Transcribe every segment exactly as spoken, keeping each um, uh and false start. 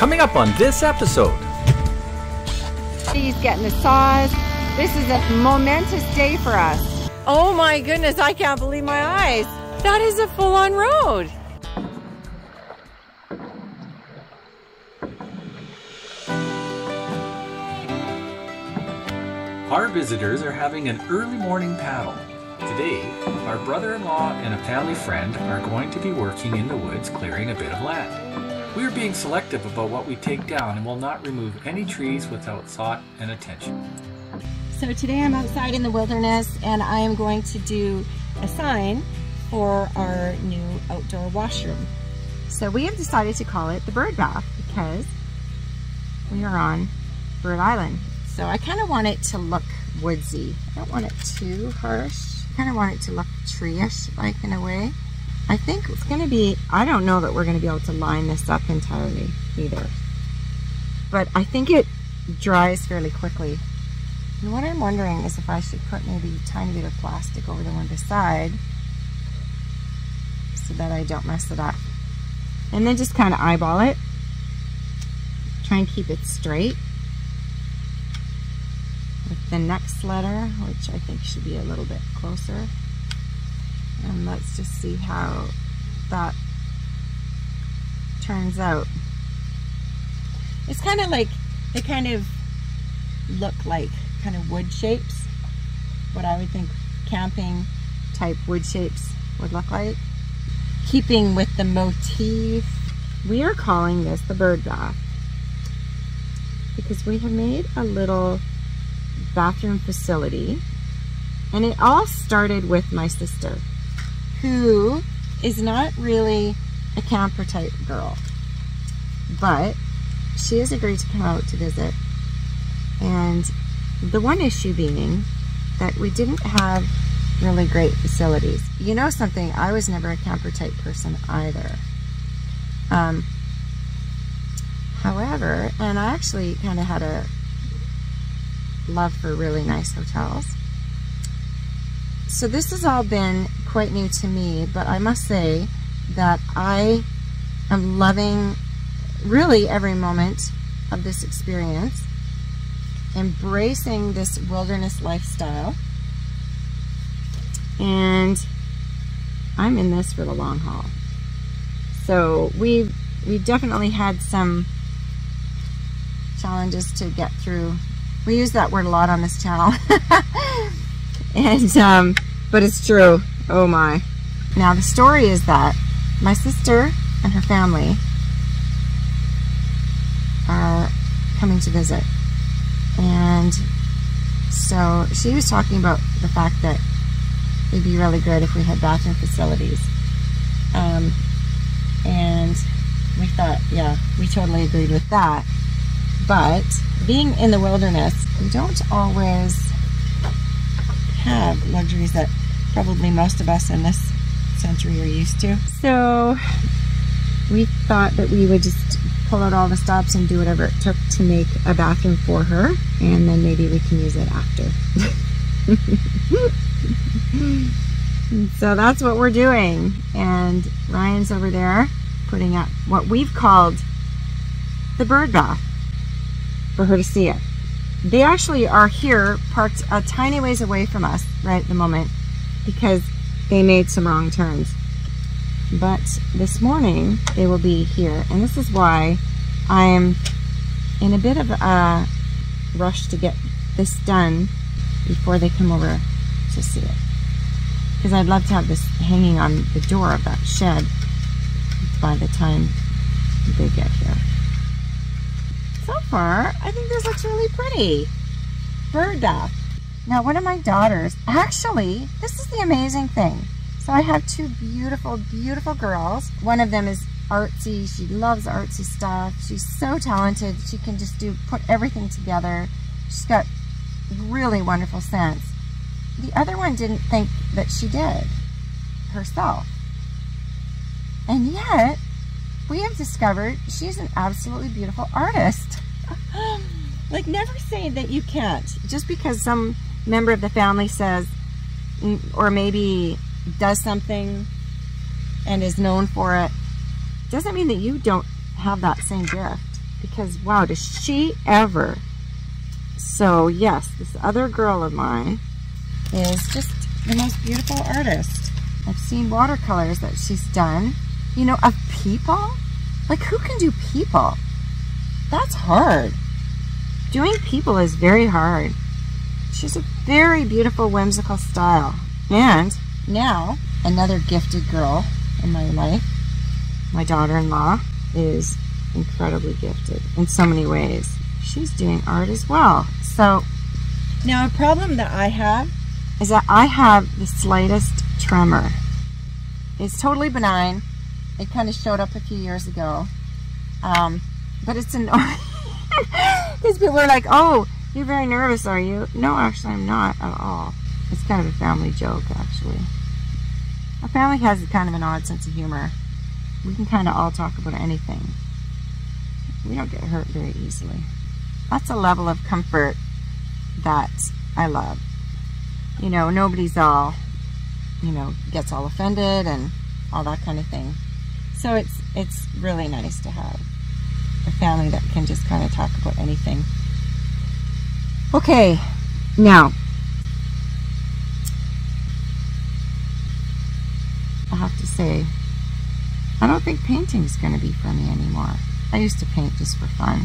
Coming up on this episode. He's getting the saws. This is a momentous day for us. Oh my goodness, I can't believe my eyes. That is a full-on road. Our visitors are having an early morning paddle. Today, our brother-in-law and a family friend are going to be working in the woods clearing a bit of land. We are being selective about what we take down and will not remove any trees without thought and attention. So today I'm outside in the wilderness and I am going to do a sign for our new outdoor washroom. So we have decided to call it the Bird Bath because we are on Bird Island. So I kind of want it to look woodsy. I don't want it too harsh. I kind of want it to look tree-ish, like, in a way. I think it's going to be, I don't know that we're going to be able to line this up entirely either. But I think it dries fairly quickly. And what I'm wondering is if I should put maybe a tiny bit of plastic over the one beside so that I don't mess it up. And then just kind of eyeball it. Try and keep it straight. With the next letter, which I think should be a little bit closer. And let's just see how that turns out. It's kind of like, they kind of look like kind of wood shapes. What I would think camping type wood shapes would look like. Keeping with the motif, we are calling this the Bird Bath because we have made a little bathroom facility, and it all started with my sister, who is not really a camper type girl, but she has agreed to come out to visit. And the one issue being that we didn't have really great facilities. You know something, I was never a camper type person either. Um, however, and I actually kind of had a love for really nice hotels. So this has all been quite new to me, but I must say that I am loving really every moment of this experience, embracing this wilderness lifestyle, and I'm in this for the long haul. So we've we definitely had some challenges to get through. We use that word a lot on this channel. and um, but it's true. Oh my. Now the story is that my sister and her family are coming to visit. And so she was talking about the fact that it'd be really good if we had bathroom facilities. Um, and we thought, yeah, we totally agreed with that. But being in the wilderness, we don't always have luxuries that probably most of us in this century are used to. So we thought that we would just pull out all the stops and do whatever it took to make a bathroom for her, and then maybe we can use it after. So that's what we're doing. And Ryan's over there putting up what we've called the Bird Bath for her to see it. They actually are here, parked a tiny ways away from us right at the moment because they made some wrong turns. But this morning they will be here, and this is why I am in a bit of a rush to get this done before they come over to see it. Because I'd love to have this hanging on the door of that shed by the time they get here. So far, I think this looks really pretty. Bird bath. Now, one of my daughters, actually, this is the amazing thing. So I have two beautiful, beautiful girls. One of them is artsy. She loves artsy stuff. She's so talented. She can just do, put everything together. She's got really wonderful sense. The other one didn't think that she did herself. And yet, we have discovered she's an absolutely beautiful artist. Like, never say that you can't. Just because some member of the family says, or maybe does something and is known for it, doesn't mean that you don't have that same gift. because wow, does she ever. So yes, this other girl of mine is just the most beautiful artist. I've seen watercolors that she's done, you know, of people. Like, who can do people? That's hard. Doing people is very hard. She's a very beautiful, whimsical style. And now, another gifted girl in my life, my daughter-in-law, is incredibly gifted in so many ways. She's doing art as well. So, now a problem that I have is that I have the slightest tremor. It's totally benign. It kind of showed up a few years ago. Um, but it's annoying. Because people are like, oh, you're very nervous, are you? No, actually, I'm not at all. It's kind of a family joke, actually. Our family has kind of an odd sense of humor. We can kind of all talk about anything. We don't get hurt very easily. That's a level of comfort that I love. You know, nobody's all, you know, gets all offended and all that kind of thing. So it's it's really nice to have a family that can just kind of talk about anything. Okay, now I have to say, I don't think painting's going to be for me anymore. I used to paint just for fun.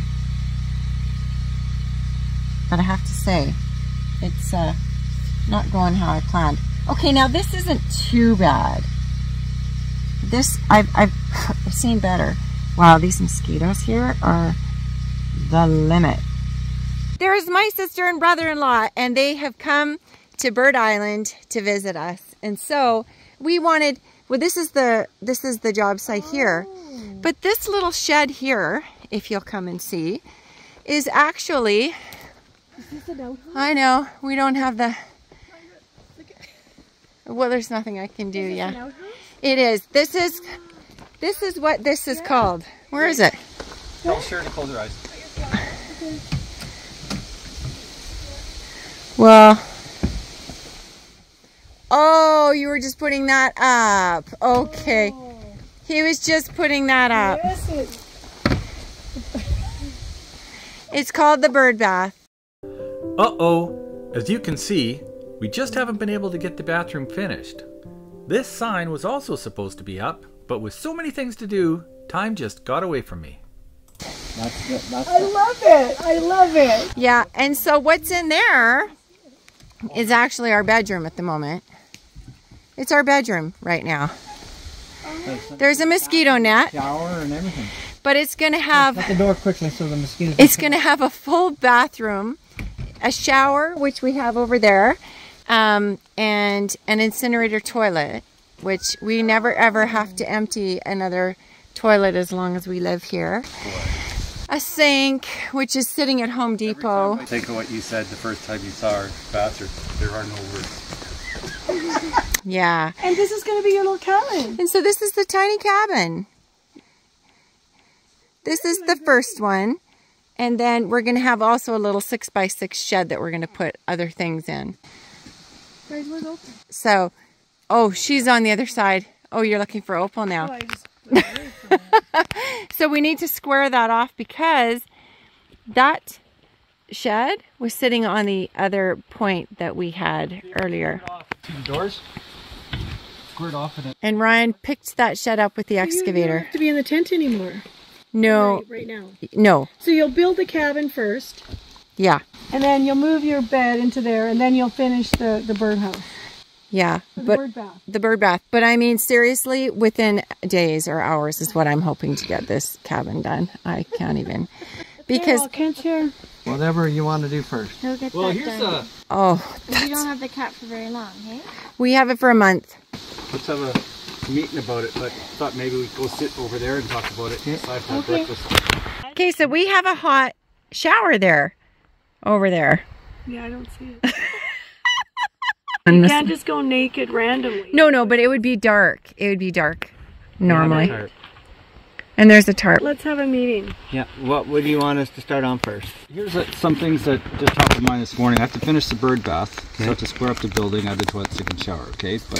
But I have to say, it's uh, not going how I planned. Okay, now this isn't too bad. This, I've, I've seen better. Wow, these mosquitoes here are the limit. There's my sister and brother-in-law, and they have come to Bird Island to visit us. And so we wanted, well, this is the, this is the job site here. But this little shed here, if you'll come and see, is actually, Is this an outhouse? I know, we don't have the, well, there's nothing I can do, Is this yeah. an outhouse? It is. This is, this is what this is called. Where is it? Tell Sharon to close her eyes. Well, oh, you were just putting that up. Okay. Oh, He was just putting that up. yes, it, It's called the bird bath. Uh-oh. As you can see, we just haven't been able to get the bathroom finished. This sign was also supposed to be up, but with so many things to do, time just got away from me. That's, the- that's I the- love it. I love it. Yeah, and so what's in there is actually our bedroom at the moment. It's our bedroom right now. There's a mosquito net, shower and everything. but it's going to have Shut the door quickly so the mosquitoes. it's going to have a full bathroom, a shower, which we have over there, um, and an incinerator toilet, which we never ever have to empty another toilet as long as we live here. A sink, which is sitting at Home Depot. Think of what you said the first time you saw our bathroom. There are no words. Yeah. And this is going to be your little cabin. And so this is the tiny cabin. This is the first one. And then we're going to have also a little six by six shed that we're going to put other things in. Guys, where's Opal? So, oh, she's on the other side. Oh, you're looking for Opal Oh, now. I just put it away from it. So we need to square that off because that shed was sitting on the other point that we had earlier. Two doors. Squared off in it. And Ryan picked that shed up with the You don't excavator. have to be in the tent anymore. No, Right, right now. no, So you'll build the cabin first, yeah, and then you'll move your bed into there, and then you'll finish the, the birdhouse, yeah. the But bird bath. the bird bath. But I mean, seriously, within days or hours is what I'm hoping to get this cabin done. I can't even. Because, Oh, Kent's here. Whatever you want to do first. He'll get Well, that here's done. a... oh, But you don't have the cat for very long, hey? we have it for a month. Let's have a meeting about it, but thought maybe we'd go sit over there and talk about it. So I have to have Okay. breakfast. Okay, so we have a hot shower there, over there. Yeah, I don't see it. You can't just go naked randomly. No, no, but it would be dark. It would be dark normally. Tarp. And there's a tarp. Let's have a meeting. Yeah. What would you want us to start on first? Here's a, some things that just top of mind this morning. I have to finish the bird bath. So I have to square up the building, add the toilet, sink, and shower. Okay, but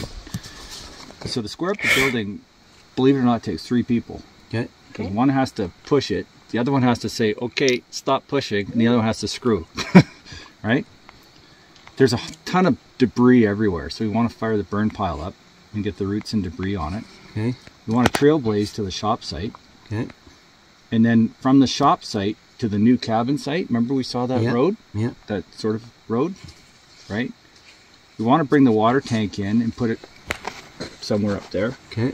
so to square up the building, believe it or not, it takes three people. Okay. Because one has to push it, the other one has to say, okay, stop pushing, and the other one has to screw, right? There's a ton of debris everywhere, so we want to fire the burn pile up and get the roots and debris on it. Okay. We want to trailblaze to the shop site. Okay. And then from the shop site to the new cabin site, remember we saw that yeah. road? Yeah. That sort of road, right? We want to bring the water tank in and put it somewhere up there. Okay.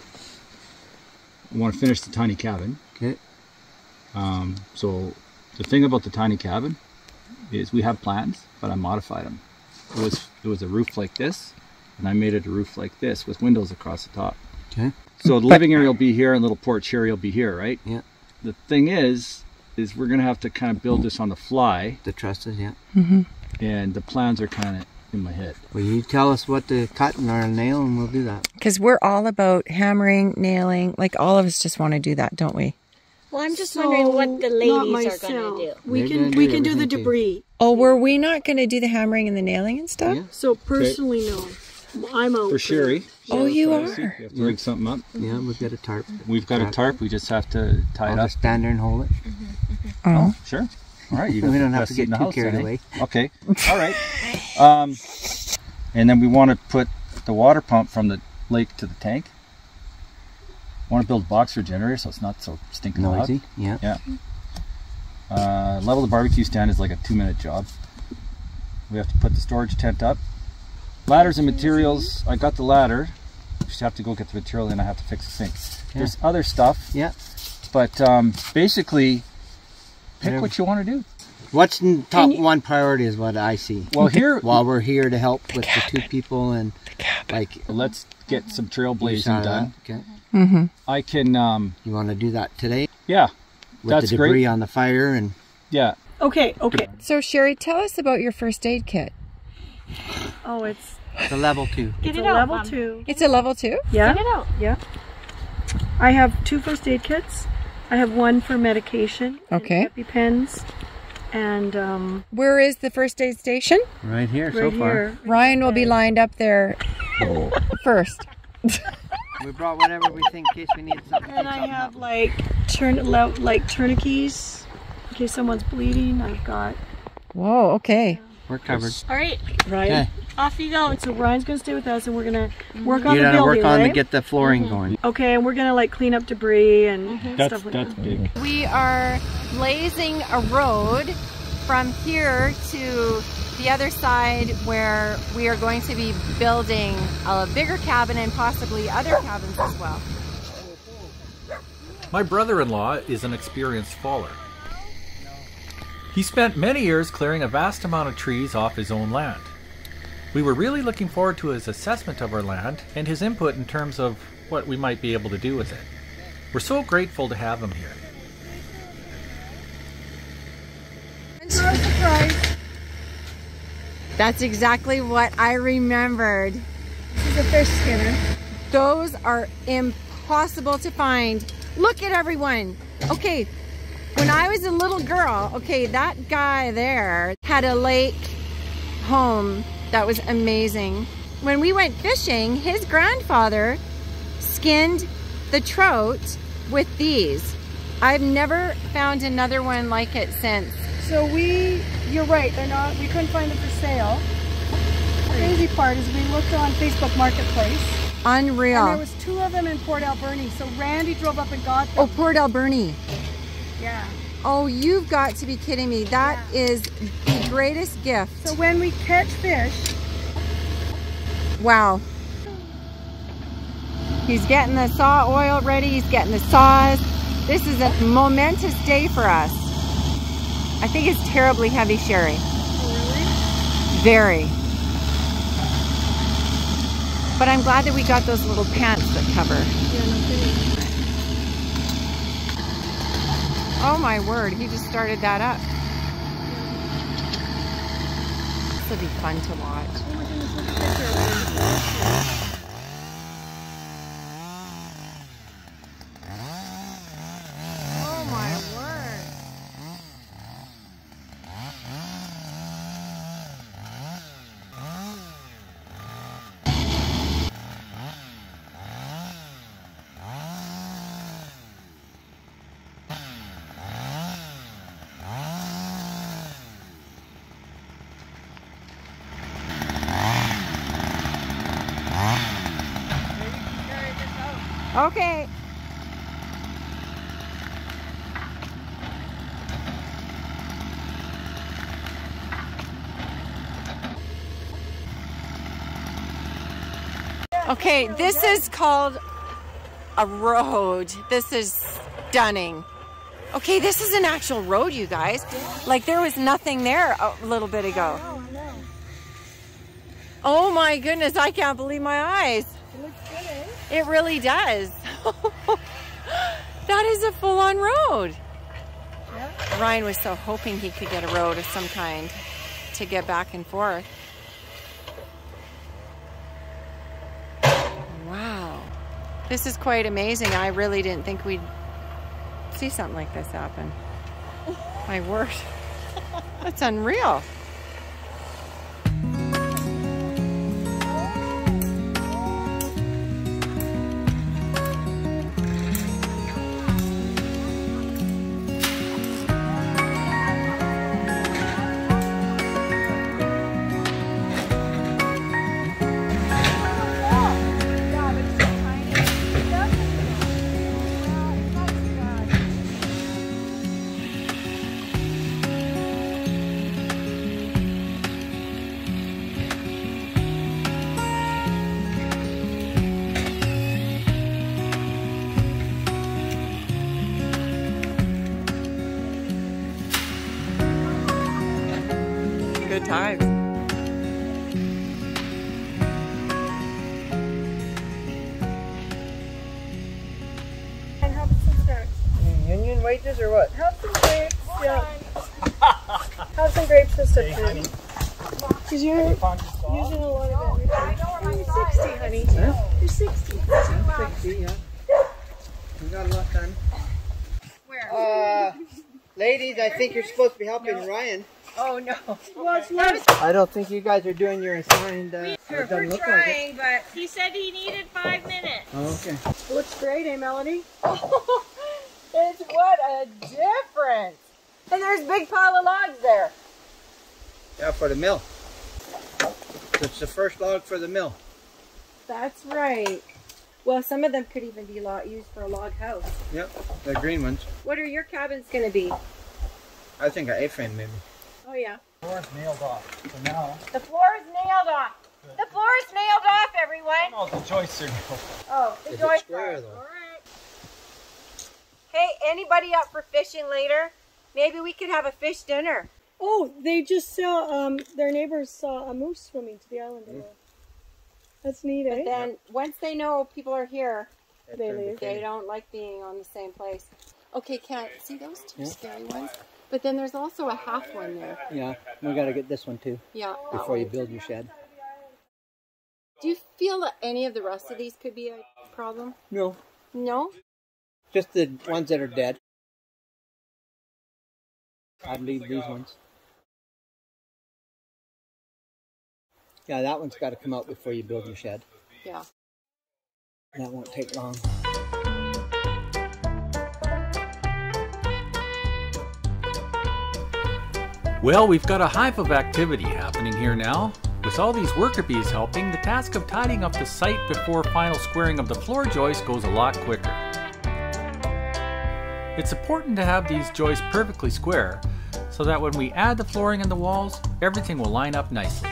We want to finish the tiny cabin. Okay. Um, so the thing about the tiny cabin is we have plans, but I modified them. It was it was a roof like this, and I made it a roof like this with windows across the top. Okay. So the living area will be here and little porch area will be here, right? Yeah. The thing is, is we're gonna have to kind of build this on the fly. The trusses, yeah. Mm-hmm. And the plans are kind of in my head. Well, you tell us what to cut and our nail, and we'll do that. Because we're all about hammering, nailing. Like all of us just want to do that, don't we? Well, I'm just So, wondering what the not ladies are going myself. to do. We They're can gonna we do can do the everything too. debris. Oh, were we not going to do the hammering and the nailing and stuff? Yeah. So personally, no. I'm out. For Sherry. Oh, you obviously, are. We have to rig something up. Yeah, we've got a tarp. We've got a tarp. We just have to tie I'll it up. just stand there and hold it. Oh. Sure. All right. You We got don't the have best to seat get in the too house carried then, eh? away. Okay. All right. Um, and then we want to put the water pump from the lake to the tank. I want to build a box generator so it's not so stinking loud. Noisy. Yeah. Yeah. Uh, level the barbecue stand is like a two minute job. We have to put the storage tent up. Ladders and materials, I got the ladder. Just have to go get the material and I have to fix the sink. Yeah. There's other stuff, Yeah. but um, basically, pick Whatever. what you want to do. What's in top you- one priority is what I see. Well, here, While we're here to help with the two people and like let's get some you trailblazing saw that. done. Okay. Mm-hmm. I can, um, You want to do that today yeah, with That's the debris great. on the fire and yeah. Okay. Okay. So, Sherry, tell us about your first aid kit. Oh, it's the level two. Get it's it a out, level Mom. two. It's a level two? Yeah. Get it out. Yeah. I have two first aid kits. I have one for medication. and Okay. EpiPens. And um, Where is the first aid station? Right here right so far. here. Ryan will be lined up there first. We brought whatever we think in case we need something. And I have like turn like tourniquets in case someone's bleeding. I've got Whoa, okay. We're covered. All right, Ryan. Okay. off you go. So Ryan's gonna stay with us, and we're gonna work on You the gotta building, work on right? to get the flooring going. Okay, and we're gonna like clean up debris and That's stuff like that's that. big. We are blazing a road from here to the other side where we are going to be building a bigger cabin and possibly other cabins as well. My brother-in-law is an experienced faller. He spent many years clearing a vast amount of trees off his own land. We were really looking forward to his assessment of our land and his input in terms of what we might be able to do with it. We're so grateful to have him here. That's exactly what I remembered. This is a fish skinner. Those are impossible to find. Look at everyone. Okay, when I was a little girl, okay, that guy there had a lake home that was amazing. When we went fishing, his grandfather skinned the trout with these. I've never found another one like it since. So we, you're right, they're not, we couldn't find them for sale. The crazy part is we looked on Facebook Marketplace and there Unreal. was two of them in Port Alberni. So Randy drove up and got them. Oh, Port Alberni. Yeah. Oh, you've got to be kidding me. That is the greatest gift. So when we catch fish, Wow. He's getting the saw oil ready. He's getting the saws. This is a momentous day for us. I think it's terribly heavy, Sherry. Very. But I'm glad that we got those little pants that cover. Oh my word, he just started that up. This will be fun to watch. Oh my word. Okay. Okay, this is called a road. This is stunning. Okay, this is an actual road, you guys. Like there was nothing there a little bit ago. Oh my goodness, I can't believe my eyes. It looks good, eh? It really does. That is a full-on road. Yeah. Ryan was so hoping he could get a road of some kind to get back and forth. Wow. This is quite amazing. I really didn't think we'd see something like this happen. My word. That's unreal. Good times. And have some snacks. Union wages or what? Have some grapes. Yeah. Have some grapes and stuff too. Because you're using a lot of it. You're sixty, honey. Huh? You're sixty. sixty, yeah. We got a lot done. Where? Uh, ladies, I think you're supposed to be helping Ryan. Oh no. Well, it's not. I don't think you guys are doing your assigned. Uh, We're, it doesn't we're look trying, like it. but he said he needed five minutes. Oh, okay. Looks great, eh, Melody? It's what a difference. And there's a big pile of logs there. Yeah, for the mill. It's the first log for the mill. That's right. Well, some of them could even be log used for a log house. Yep, the green ones. What are your cabins going to be? I think an A-frame maybe. Oh yeah. The floor is nailed off. So now, The floor is nailed off. The floor is nailed off, everyone. oh, the joists are nailed. Oh, the Is it joist square, part. though? All right. Hey, anybody up for fishing later? Maybe we could have a fish dinner. Oh, they just saw, um, their neighbors saw a moose swimming to the island. Mm. That's neat, eh? But then once they know people are here, That They turned to leave. they cane. don't like being on the same place. Okay, can't see those two Yeah. scary ones? But then there's also a half one there. Yeah, we got to get this one too Yeah. before you build your shed. Do you feel that any of the rest of these could be a problem? No, No? just the ones that are dead. I'd leave these ones. Yeah, that one's got to come out before you build your shed. Yeah. That won't take long. Well, we've got a hive of activity happening here now. With all these worker bees helping, the task of tidying up the site before final squaring of the floor joist goes a lot quicker. It's important to have these joists perfectly square so that when we add the flooring and the walls, everything will line up nicely.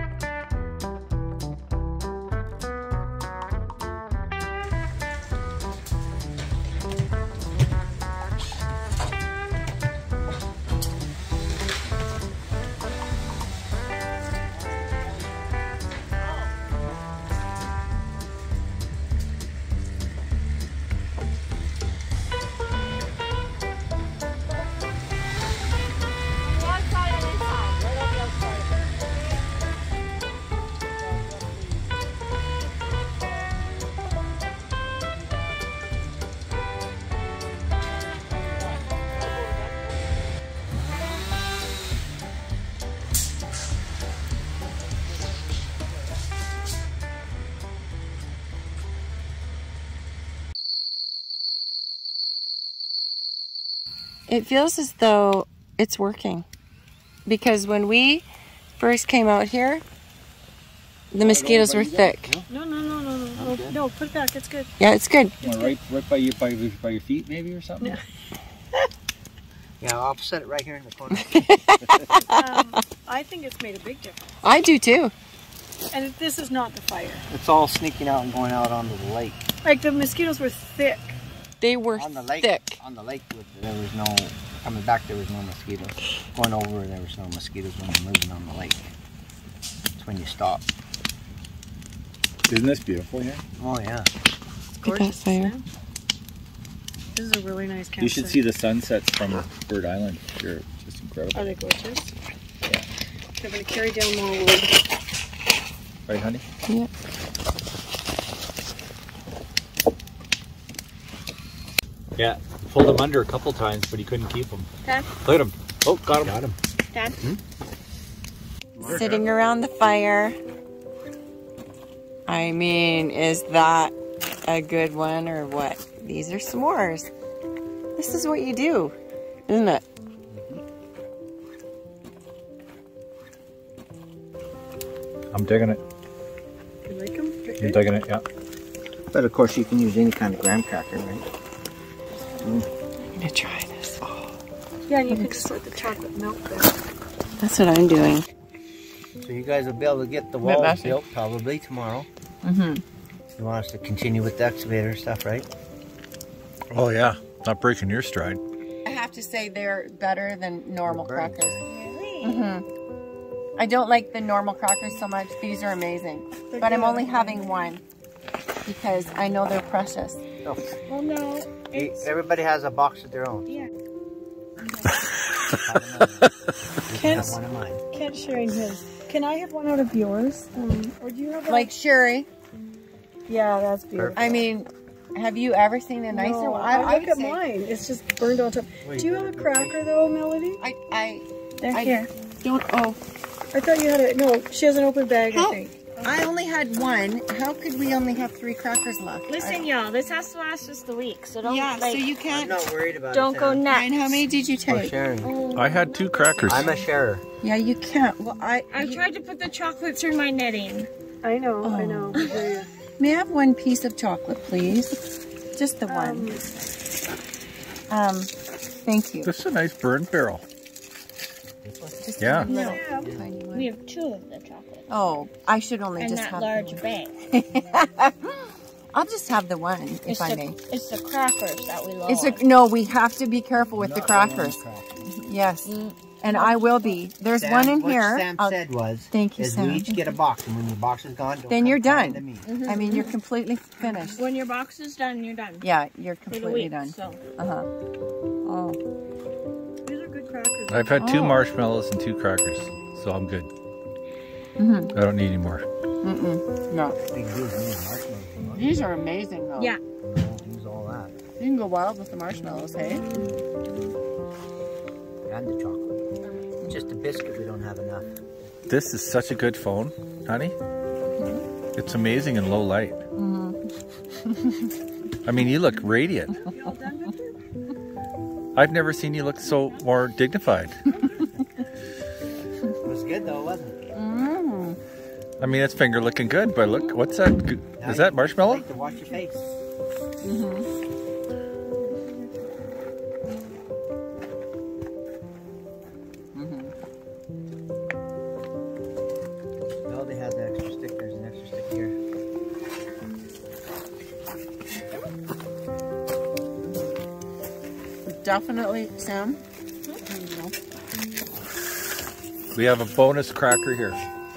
It feels as though it's working. Because when we first came out here, the mosquitoes were thick. No, no, no, no, no. Oh, no, put it back. It's good. Yeah, it's good. Well, right, right by your by, your- by your feet, maybe, or something. Yeah. Yeah, I'll set it right here in the corner. Um, I think it's made a big difference. I do too. And this is not the fire. It's all sneaking out and going out onto the lake. Like the mosquitoes were thick. They were On the lake, thick. on the lake, there was no, coming back there was no mosquitoes. Going over, there was no mosquitoes when you're moving on the lake. It's when you stop. Isn't this beautiful here? Oh yeah. It's gorgeous. fire. Isn't it? This is a really nice campsite. You should see the sunsets from Bird Island. They're just incredible. Are they gorgeous? Yeah. They're going to carry down more wood. Right, honey? Yeah. Yeah. Pulled him under a couple times, but he couldn't keep him. Dad? Look at him. Oh, got him. Got him. Dad? Sitting around the fire. I mean, is that a good one or what? These are s'mores. This is what you do, isn't it? I'm digging it. You like them? You're digging it, yeah. But of course you can use any kind of graham cracker, right? I'm gonna try this. Oh, Yeah, and you could just put the chocolate milk there. that's what I'm doing. So you guys will be able to get the Bit walls messy. built probably tomorrow. Mm-hmm. You want us to continue with the excavator stuff, right? Oh, yeah. Not breaking your stride. I have to say they're better than normal They're very crackers. Really? Mm-hmm. I don't like the normal crackers so much. These are amazing. They're But I'm good. only having one because I know they're precious. So, Well, no. e- It's, everybody has a box of their own. yeah. Kent's, One of mine. Kent's sharing his. Can I have one out of yours? Um, or do you have one? Like Sherry, Yeah, that's beautiful. I mean, have you ever seen a nicer no, one? I, I look would at say- mine. It's just burned on top. Wait, Do you have a cracker though, Melody? I, I There, I- here. don't, oh. I thought you had a. No, she has an open bag. How? I think. I only had one. How could we only have three crackers left? Listen, y'all, this has to last just a week, so don't, Yeah, like, so you I'm can't. not worried about don't it. go Sam. nuts. Ryan, how many did you For take? sharing. I had two crackers. I'm a sharer. Yeah, you can't. Well, I. I you- tried to put the chocolate through my knitting. I know. I Oh. know. I hear you. May I have one piece of chocolate, please? Just the one. Um, Um, thank you. This is a nice burn barrel. Just Yeah. a little Yeah. tiny one. We have two of the chocolate. Oh, I should only And just that have large the bag. one. I'll just have the one, if It's I the, may. it's the crackers that we love. It's a, no, we have to be careful with the crackers. Yes, Mm. and I will be. There's Sam, one in what here. Sam I'll- said was, Thank you, is Sam. we each get a box, and when your box is gone, don't Then come you're crying done. to me. I mean, you're completely finished. When your box is done, you're done. Yeah, you're For the completely week, done. so. Uh huh. Oh, these are good crackers. I've had two Oh. marshmallows and two crackers, so I'm good. mm-hmm. I don't need any more. Mm-mm. No, We can do is use marshmallows. if you want. these are amazing though. Yeah. Don't use all that. You can go wild with the marshmallows, hey? And the chocolate. Just a biscuit, we don't have enough. This is such a good phone, honey. It's amazing in low light. I mean, you look radiant. I've never seen you look so more dignified. It was good though, wasn't it? Mm. I mean, it's finger looking good, but look, what's that? Now Is that you marshmallow? like to wash your face. No, they have the extra stick. There's an extra stick here. Definitely, Sam. We have a bonus cracker here.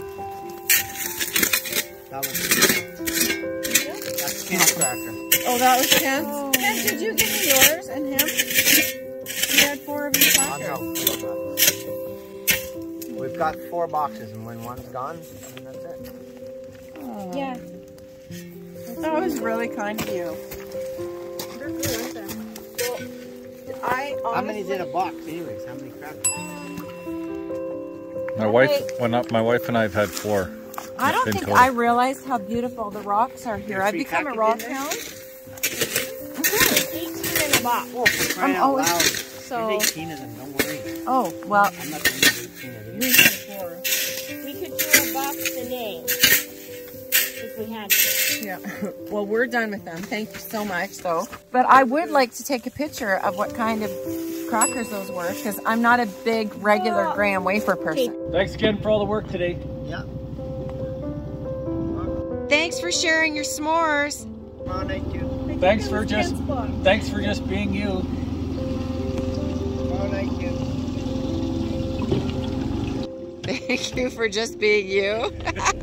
That was that's Kent's cracker. Oh, that was Ken's? Ken, did you give me yours and him? He had four of these Oh, crackers. no, we don't have. We've got four boxes, and when one's gone, then that's it. Oh, Yeah. that was really kind of you. They're good, aren't they? I How many's honestly- in a box, anyways? How many crackers? My wife, when I, my wife and I have had four. I don't in think total. I realized how beautiful the rocks are here. There's I've three become a packets rock in there? hound. eighteen in a box. Oh, for crying I'm out always- loud. so- There's eighteen of them, don't worry. Oh, well, I'm not going to use eighteen of We these. had four. We could do a box a day if we we had to. Yeah. Well, we're done with them. Thank you so much, though. But I would like to take a picture of what kind of crackers those were, because I'm not a big regular graham wafer person. Thanks again for all the work today. Yeah. Thanks for sharing your s'mores. Oh, thank you. Thanks for just thanks for just being you. Oh, thank you. Thank you for just being you.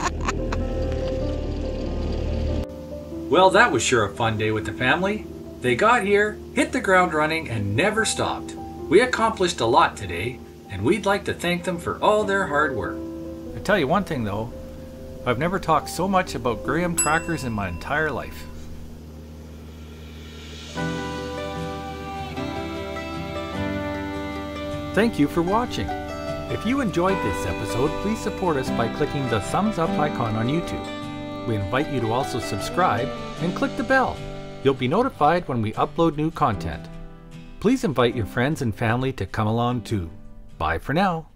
Well, that was sure a fun day with the family. They got here, hit the ground running, and never stopped. We accomplished a lot today, and we'd like to thank them for all their hard work. I tell you one thing though, I've never talked so much about graham crackers in my entire life. Thank you for watching. If you enjoyed this episode, please support us by clicking the thumbs up icon on YouTube. We invite you to also subscribe and click the bell. You'll be notified when we upload new content. Please invite your friends and family to come along too. Bye for now.